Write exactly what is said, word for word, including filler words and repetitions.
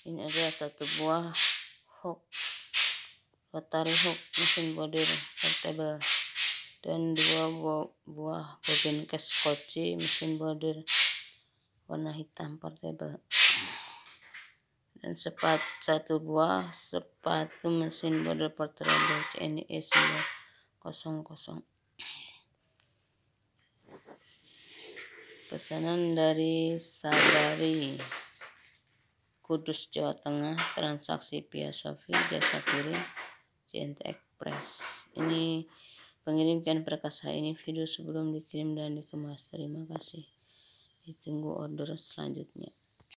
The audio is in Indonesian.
Ini ada satu buah hook, rotary hook mesin bordir portable, dan dua buah, buah bobin case koci mesin bordir warna hitam portable, dan sepat satu buah sepatu mesin bordir portable C N E sembilan nol nol. Pesanan dari Sabari, Kudus, Jawa Tengah. Transaksi via Shopee, jasa kirim J N T Express. Ini pengirimkan perkasa ini video sebelum dikirim dan dikemas. Terima kasih. Ditunggu order selanjutnya.